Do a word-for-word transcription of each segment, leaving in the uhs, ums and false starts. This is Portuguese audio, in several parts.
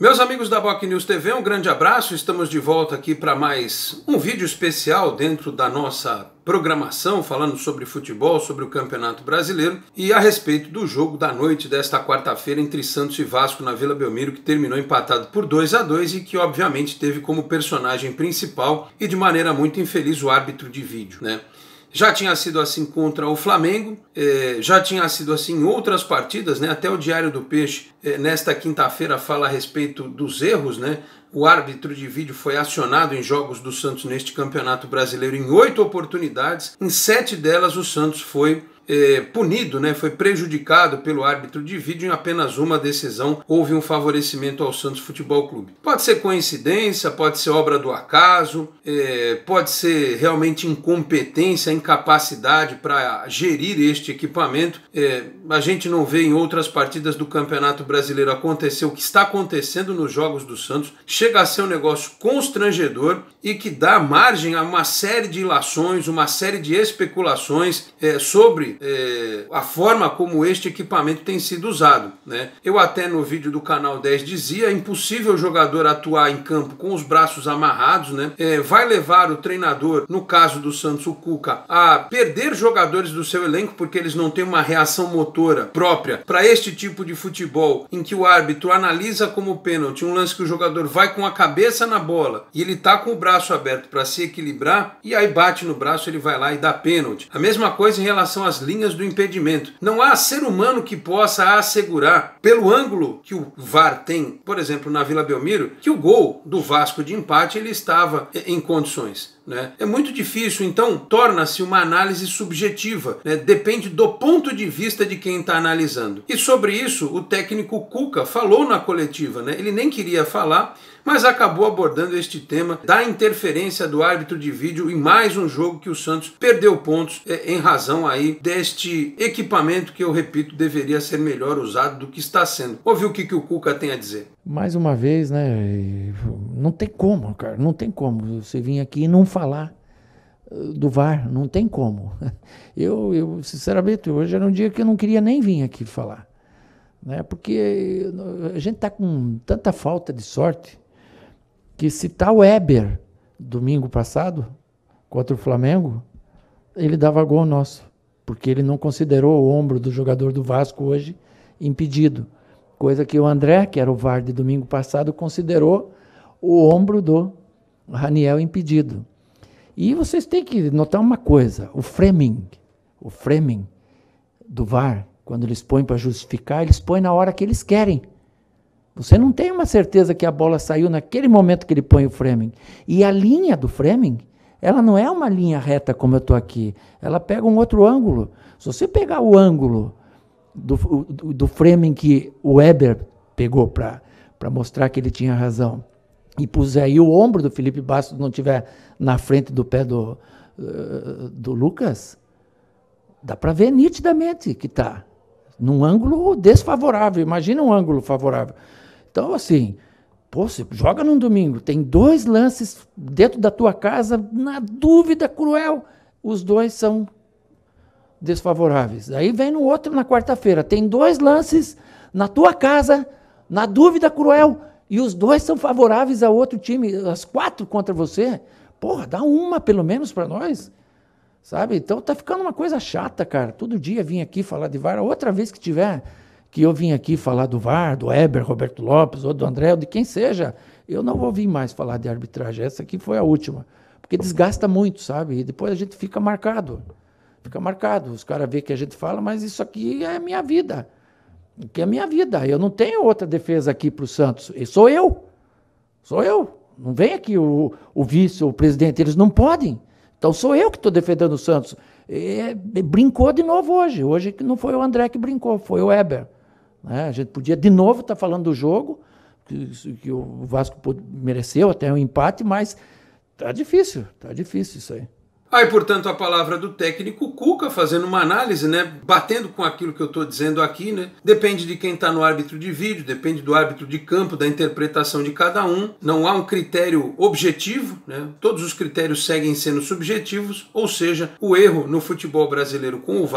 Meus amigos da Boc News T V, um grande abraço. Estamos de volta aqui para mais um vídeo especial dentro da nossa programação, falando sobre futebol, sobre o Campeonato Brasileiro e a respeito do jogo da noite desta quarta-feira entre Santos e Vasco na Vila Belmiro, que terminou empatado por dois a dois e que obviamente teve como personagem principal e de maneira muito infeliz o árbitro de vídeo, né? Já tinha sido assim contra o Flamengo, eh, já tinha sido assim em outras partidas, né? Até o Diário do Peixe, eh, nesta quinta-feira, fala a respeito dos erros, né? O árbitro de vídeo foi acionado em jogos do Santos neste Campeonato Brasileiro em oito oportunidades. Em sete delas o Santos foi É, punido, né, foi prejudicado pelo árbitro de vídeo. Em apenas uma decisão houve um favorecimento ao Santos Futebol Clube. Pode ser coincidência, pode ser obra do acaso, é, pode ser realmente incompetência, incapacidade para gerir este equipamento. É, a gente não vê em outras partidas do Campeonato Brasileiro acontecer o que está acontecendo nos jogos do Santos. Chega a ser um negócio constrangedor e que dá margem a uma série de ilações, uma série de especulações é, sobre É, a forma como este equipamento tem sido usado, né? Eu até no vídeo do Canal dez dizia: é impossível o jogador atuar em campo com os braços amarrados, né? É, vai levar o treinador, no caso do Santos, o Cuca, a perder jogadores do seu elenco porque eles não têm uma reação motora própria para este tipo de futebol em que o árbitro analisa como pênalti um lance que o jogador vai com a cabeça na bola e ele tá com o braço aberto para se equilibrar e aí bate no braço, ele vai lá e dá pênalti. A mesma coisa em relação às linhas do impedimento. Não há ser humano que possa assegurar, pelo ângulo que o V A R tem, por exemplo, na Vila Belmiro, que o gol do Vasco de empate ele estava em condições, né? É muito difícil, então torna-se uma análise subjetiva, né? Depende do ponto de vista de quem está analisando. E sobre isso o técnico Cuca falou na coletiva, né? Ele nem queria falar, mas acabou abordando este tema da interferência do árbitro de vídeo em mais um jogo que o Santos perdeu pontos é, em razão aí deste equipamento que, eu repito, deveria ser melhor usado do que está sendo. Ouviu o que, que o Cuca tem a dizer? Mais uma vez, né? Não tem como, cara, não tem como você vir aqui e não falar do V A R, não tem como. Eu, eu sinceramente, hoje era um dia que eu não queria nem vir aqui falar, né? Porque a gente tá com tanta falta de sorte que se tá o Weber domingo passado contra o Flamengo, ele dava gol nosso, porque ele não considerou o ombro do jogador do Vasco hoje impedido, coisa que o André, que era o V A R de domingo passado, considerou o ombro do Raniel impedido. E vocês têm que notar uma coisa, o framing, o framing do V A R, quando eles põem para justificar, eles põem na hora que eles querem. Você não tem uma certeza que a bola saiu naquele momento que ele põe o framing. E a linha do framing, ela não é uma linha reta como eu estou aqui. Ela pega um outro ângulo. Se você pegar o ângulo do, do, do framing que o Weber pegou para mostrar que ele tinha razão, e puser aí o ombro do Felipe Bastos não estiver na frente do pé do, uh, do Lucas, dá para ver nitidamente que está num ângulo desfavorável. Imagina um ângulo favorável. Então, assim, pô, você joga num domingo, tem dois lances dentro da tua casa, na dúvida cruel, os dois são desfavoráveis. Aí vem no outro na quarta-feira, tem dois lances na tua casa, na dúvida cruel, e os dois são favoráveis ao outro time, as quatro contra você. Porra, dá uma pelo menos para nós. Sabe? Então tá ficando uma coisa chata, cara. Todo dia vim aqui falar de V A R. Outra vez que tiver que eu vim aqui falar do V A R, do Weber, Roberto Lopes, ou do André, ou de quem seja, eu não vou vir mais falar de arbitragem. Essa aqui foi a última. Porque desgasta muito, sabe? E depois a gente fica marcado. Fica marcado. Os caras veem que a gente fala, mas isso aqui é a minha vida. Que é a minha vida. Eu não tenho outra defesa aqui para o Santos. E sou eu. Sou eu. Não vem aqui o, o vice, o presidente. Eles não podem. Então sou eu que estou defendendo o Santos. E, brincou de novo hoje. Hoje não foi o André que brincou, foi o Weber. Né? A gente podia de novo estar tá falando do jogo, que, que o Vasco mereceu até um empate, mas tá difícil, tá difícil isso aí. Aí, portanto, a palavra do técnico Cuca, fazendo uma análise, né, batendo com aquilo que eu estou dizendo aqui, né, depende de quem está no árbitro de vídeo, depende do árbitro de campo, da interpretação de cada um, não há um critério objetivo, né, todos os critérios seguem sendo subjetivos, ou seja, o erro no futebol brasileiro com o V A R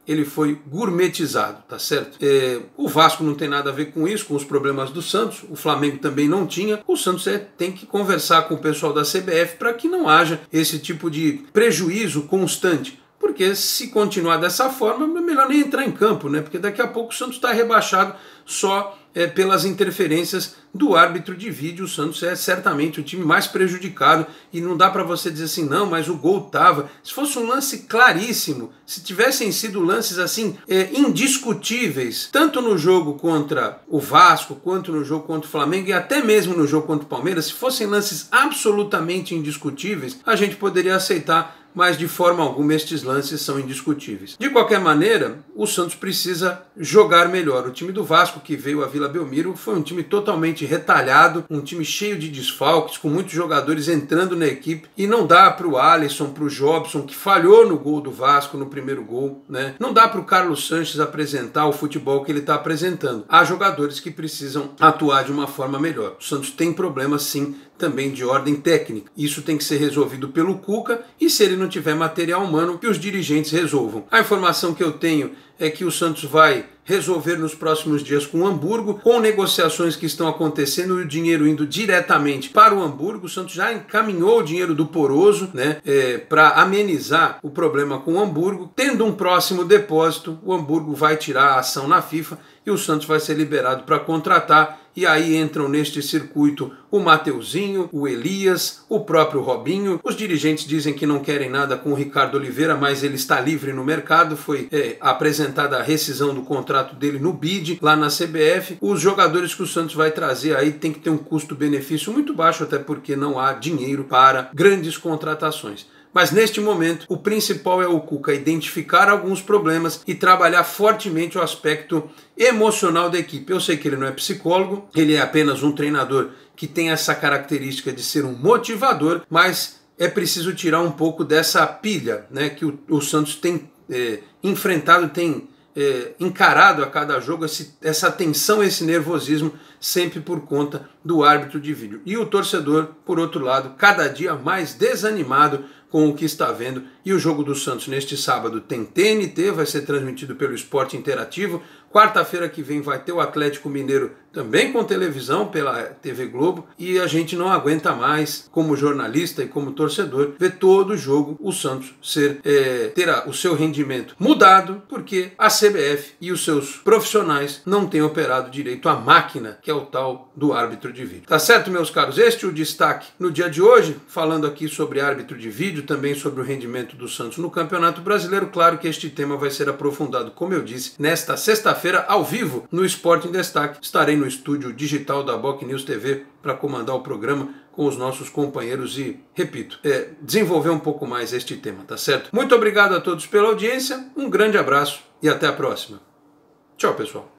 ele foi gourmetizado, tá certo? É, o Vasco não tem nada a ver com isso, com os problemas do Santos, o Flamengo também não tinha. O Santos é, tem que conversar com o pessoal da C B F para que não haja esse tipo de prejuízo constante. Porque se continuar dessa forma, é melhor nem entrar em campo, né? Porque daqui a pouco o Santos está rebaixado só é, pelas interferências do árbitro de vídeo. O Santos é certamente o time mais prejudicado e não dá para você dizer assim, não, mas o gol tava. Se fosse um lance claríssimo, se tivessem sido lances assim é, indiscutíveis, tanto no jogo contra o Vasco, quanto no jogo contra o Flamengo e até mesmo no jogo contra o Palmeiras, se fossem lances absolutamente indiscutíveis, a gente poderia aceitar, mas de forma alguma estes lances são indiscutíveis. De qualquer maneira, o Santos precisa jogar melhor. O time do Vasco que veio à Vila Belmiro foi um time totalmente retalhado, um time cheio de desfalques, com muitos jogadores entrando na equipe, e não dá para o Alisson, para o Jobson, que falhou no gol do Vasco, no primeiro gol, né? Não dá para o Carlos Sanches apresentar o futebol que ele está apresentando. Há jogadores que precisam atuar de uma forma melhor. O Santos tem problemas sim, também de ordem técnica. Isso tem que ser resolvido pelo Cuca e, se ele não tiver material humano, que os dirigentes resolvam. A informação que eu tenho é que o Santos vai resolver nos próximos dias com o Hamburgo, com negociações que estão acontecendo e o dinheiro indo diretamente para o Hamburgo. O Santos já encaminhou o dinheiro do Poroso, né, é, para amenizar o problema com o Hamburgo. Tendo um próximo depósito, o Hamburgo vai tirar a ação na FIFA e o Santos vai ser liberado para contratar. E aí entram neste circuito o Mateuzinho, o Elias, o próprio Robinho. Os dirigentes dizem que não querem nada com o Ricardo Oliveira, mas ele está livre no mercado. Foi é, apresentada a rescisão do contrato dele no B I D, lá na C B F. Os jogadores que o Santos vai trazer aí tem que ter um custo-benefício muito baixo, até porque não há dinheiro para grandes contratações. Mas neste momento, o principal é o Cuca identificar alguns problemas e trabalhar fortemente o aspecto emocional da equipe. Eu sei que ele não é psicólogo, ele é apenas um treinador que tem essa característica de ser um motivador, mas é preciso tirar um pouco dessa pilha, né, que o, o Santos tem é, enfrentado, tem é, encarado a cada jogo, esse, essa tensão, esse nervosismo, sempre por conta do árbitro de vídeo. E o torcedor, por outro lado, cada dia mais desanimado com o que está vendo. E o jogo do Santos neste sábado tem T N T, vai ser transmitido pelo Esporte Interativo. Quarta-feira que vem vai ter o Atlético Mineiro também com televisão pela T V Globo. E a gente não aguenta mais, como jornalista e como torcedor, ver todo o jogo o Santos ser, é, ter o seu rendimento mudado, porque a C B F e os seus profissionais não têm operado direito a máquina, que é o tal do árbitro de vídeo. Tá certo, meus caros? Este é o destaque no dia de hoje, falando aqui sobre árbitro de vídeo, também sobre o rendimento do Santos no Campeonato Brasileiro. Claro que este tema vai ser aprofundado, como eu disse, nesta sexta-feira, ao vivo, no Esporte em Destaque. Estarei no estúdio digital da Boc News T V para comandar o programa com os nossos companheiros e, repito, é, desenvolver um pouco mais este tema, tá certo? Muito obrigado a todos pela audiência, um grande abraço e até a próxima. Tchau, pessoal.